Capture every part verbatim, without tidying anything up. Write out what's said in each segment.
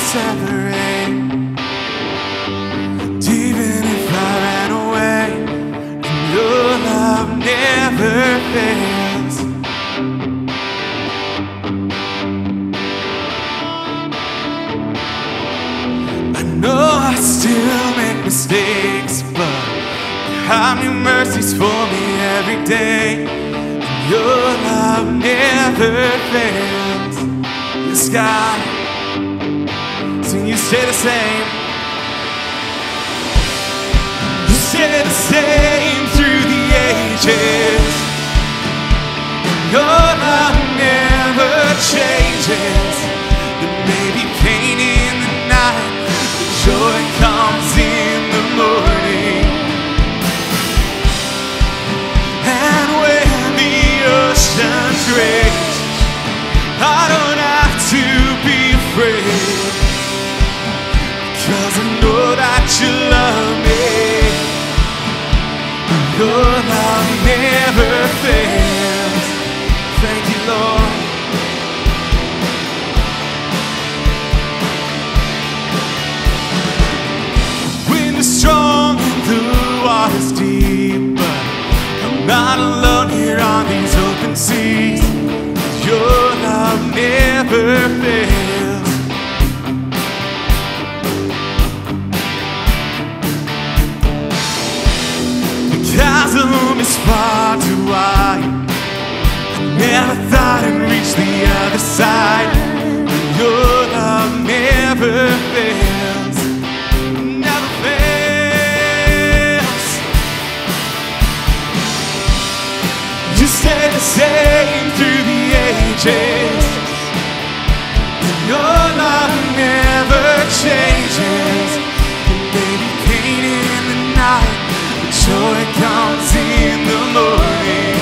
separate. And even if I ran away, and your love never fails. I know I still make mistakes, but you have new mercies for me every day. And your love never fails. Yes, God, so you stay the same. You stay the same through the ages. Your love never changes. There may be pain in the night, but joy comes in the morning. And when the oceans rage, I don't have to be afraid, 'cause I know that you love me. Your love never fails. Thank you, Lord. Wind is strong and the water's deep, but I'm not alone here on these open seas. Your love never fails. The chasm is far too wide. I never thought I'd reach the other side. Your love never fails. Never fails. You stay the same through the ages. Your love never changes. There may be pain in the night, but joy comes in the morning.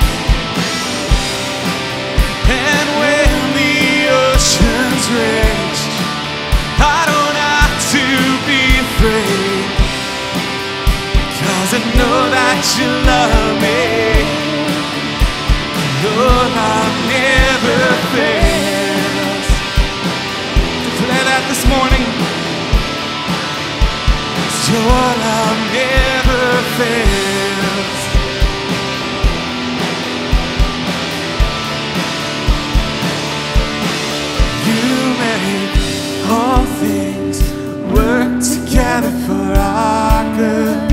And when the oceans rage, I don't have to be afraid, 'cause I know that you love me. Your love never fails. Declare that this morning. Your love never fails. You make all things work together for our good.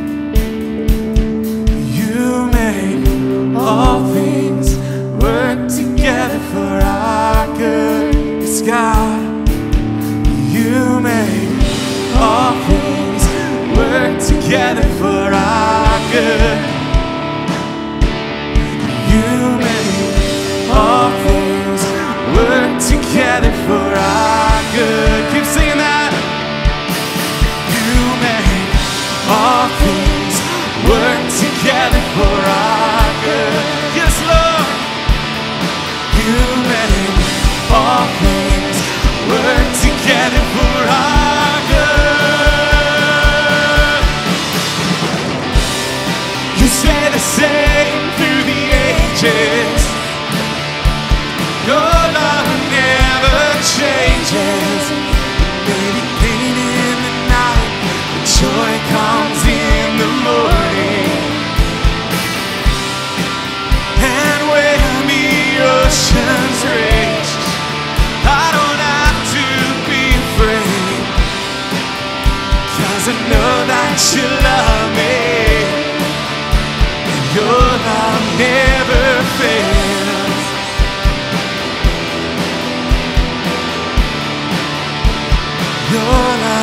You make all things work together for our good. Yes, God, you make all things work together for our good. You make all things work together for our good. Keep singing that. You make all things work together for our good. Yes, Lord. You make all things work together for our good. You stay the same through the ages. Your love never changes. Maybe pain in the night, but joy comes in the morning. And when the oceans rage, I don't have to be afraid, 'cause I know that you love me. Your love never fails. Your love